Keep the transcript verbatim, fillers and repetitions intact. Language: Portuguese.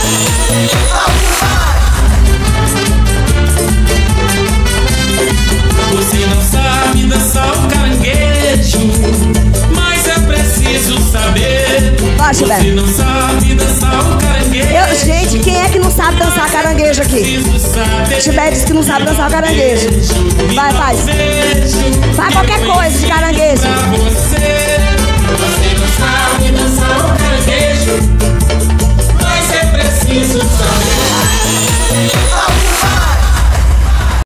Você não sabe dançar o caranguejo, mas é preciso saber. Vai, Você Gilberto. não sabe dançar o caranguejo. Eu, gente, quem é que não sabe dançar caranguejo aqui? Gilberto disse que não sabe dançar o caranguejo. Vai, faz. Faz qualquer coisa de caranguejo. Você